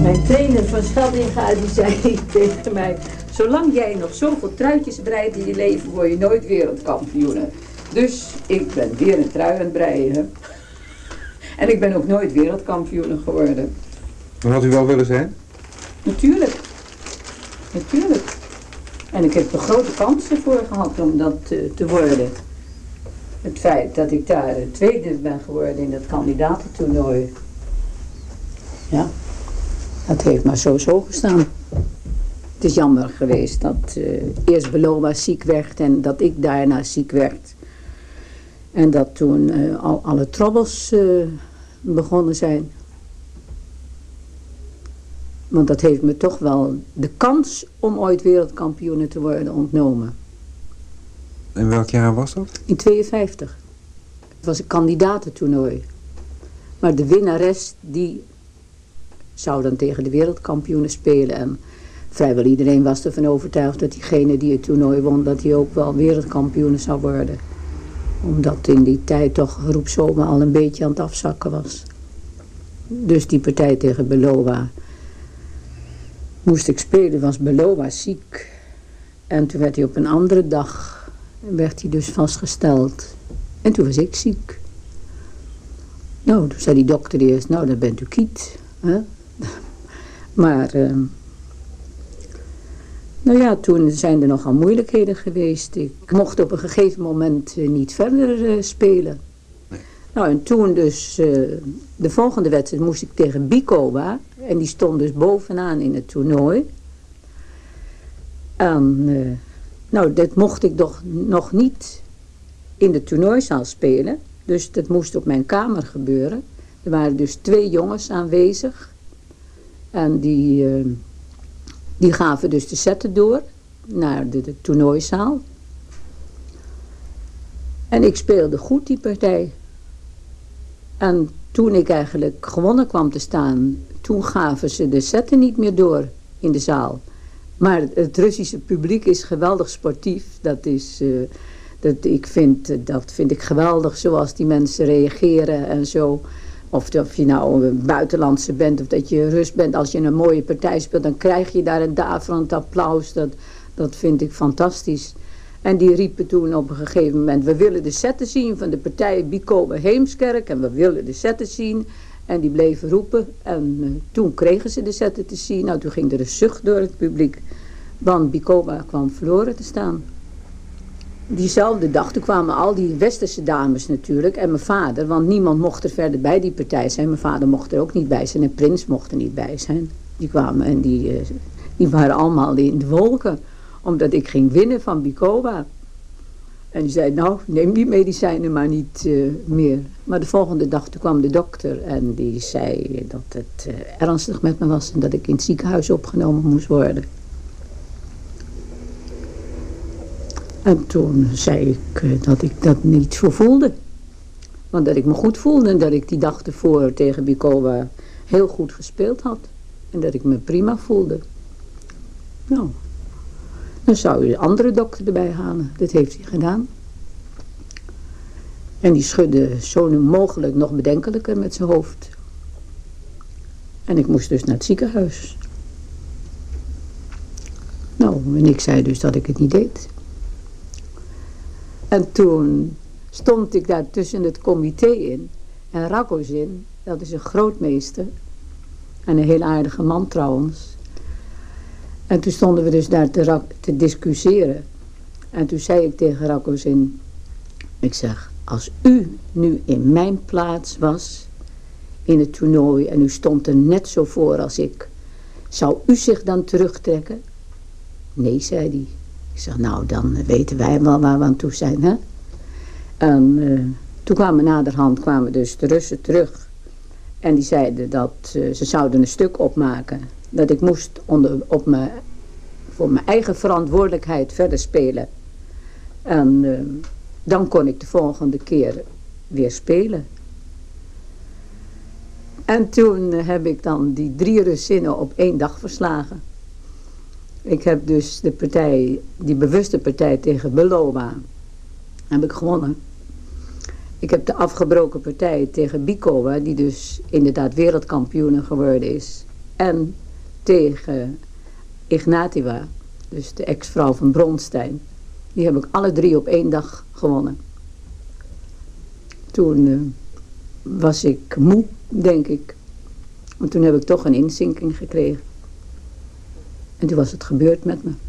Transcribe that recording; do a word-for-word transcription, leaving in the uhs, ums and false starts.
Mijn trainer van Schellinga die zei tegen mij, zolang jij nog zoveel truitjes breidt in je leven, word je nooit wereldkampioen. Dus ik ben weer een trui aan het breien. En ik ben ook nooit wereldkampioen geworden. En had u wel willen zijn? Natuurlijk. Natuurlijk. En ik heb er grote kansen voor gehad om dat te, te worden. Het feit dat ik daar tweede ben geworden in dat kandidatentoernooi. Ja, dat heeft maar zo zo gestaan. Het is jammer geweest dat uh, eerst Beloma ziek werd en dat ik daarna ziek werd. En dat toen uh, al alle troubles uh, begonnen zijn. Want dat heeft me toch wel de kans om ooit wereldkampioen te worden ontnomen. In welk jaar was dat? In tweeënvijftig. Het was een kandidatentoernooi. Maar de winnares die zou dan tegen de wereldkampioenen spelen. En vrijwel iedereen was ervan overtuigd dat diegene die het toernooi won, dat hij ook wel wereldkampioen zou worden. Omdat in die tijd toch groepszomer al een beetje aan het afzakken was. Dus die partij tegen Beloma moest ik spelen, was Beloma ziek. En toen werd hij op een andere dag, werd hij dus vastgesteld. En toen was ik ziek. Nou, toen zei die dokter eerst, nou dan bent u kiet. Hè? Maar, uh, nou ja, toen zijn er nogal moeilijkheden geweest. Ik mocht op een gegeven moment uh, niet verder uh, spelen. Nee. Nou, en toen dus, uh, de volgende wedstrijd moest ik tegen Bikova. En die stond dus bovenaan in het toernooi. En, uh, nou, dat mocht ik toch nog niet in de toernooizaal spelen. Dus dat moest op mijn kamer gebeuren. Er waren dus twee jongens aanwezig. En die, uh, die gaven dus de zetten door naar de, de toernooizaal. En ik speelde goed die partij. En toen ik eigenlijk gewonnen kwam te staan, toen gaven ze de zetten niet meer door in de zaal. Maar het Russische publiek is geweldig sportief. Dat is, uh, dat, ik vind, dat vind ik geweldig, zoals die mensen reageren en zo. Of, of je nou een buitenlandse bent of dat je Rus bent. Als je een mooie partij speelt, dan krijg je daar een daverend applaus. Dat, dat vind ik fantastisch. En die riepen toen op een gegeven moment, we willen de zetten zien van de partij Bikova-Heemskerk. En we willen de zetten zien. En die bleven roepen. En uh, toen kregen ze de zetten te zien. Nou, toen ging er een zucht door het publiek. Want Bikova kwam verloren te staan. Diezelfde dag, toen kwamen al die westerse dames natuurlijk. En mijn vader, want niemand mocht er verder bij die partij zijn. Mijn vader mocht er ook niet bij zijn. En Prins mocht er niet bij zijn. Die kwamen en die, uh, die waren allemaal in de wolken. Omdat ik ging winnen van Bikova. En die zei, nou, neem die medicijnen maar niet uh, meer. Maar de volgende dag toen kwam de dokter en die zei dat het uh, ernstig met me was. En dat ik in het ziekenhuis opgenomen moest worden. En toen zei ik uh, dat ik dat niet zo voelde. Want dat ik me goed voelde en dat ik die dag ervoor tegen Bikova heel goed gespeeld had. En dat ik me prima voelde. Nou, dan zou je de andere dokter erbij halen. Dat heeft hij gedaan. En die schudde zo nu mogelijk nog bedenkelijker met zijn hoofd. En ik moest dus naar het ziekenhuis. Nou, en ik zei dus dat ik het niet deed. En toen stond ik daar tussen het comité in. En Ragozin, dat is een grootmeester. En een heel aardige man trouwens. En toen stonden we dus daar te, te discussiëren. En toen zei ik tegen Ragozin, ik zeg, als u nu in mijn plaats was in het toernooi en u stond er net zo voor als ik, zou u zich dan terugtrekken? Nee, zei hij. Ik zeg, nou dan weten wij wel waar we aan toe zijn, hè? En uh, toen kwamen naderhand kwamen dus de Russen terug. En die zeiden dat uh, ze zouden een stuk opmaken. Dat ik moest onder, op me, voor mijn eigen verantwoordelijkheid verder spelen. En uh, dan kon ik de volgende keer weer spelen. En toen uh, heb ik dan die drie Russinnen op één dag verslagen. Ik heb dus de partij, die bewuste partij tegen Beloma, heb ik gewonnen. Ik heb de afgebroken partij tegen Bikova, die dus inderdaad wereldkampioen geworden is. en tegen Ignativa, dus de ex-vrouw van Bronstein. Die heb ik alle drie op één dag gewonnen. Toen uh, was ik moe, denk ik. En toen heb ik toch een inzinking gekregen. En toen was het gebeurd met me.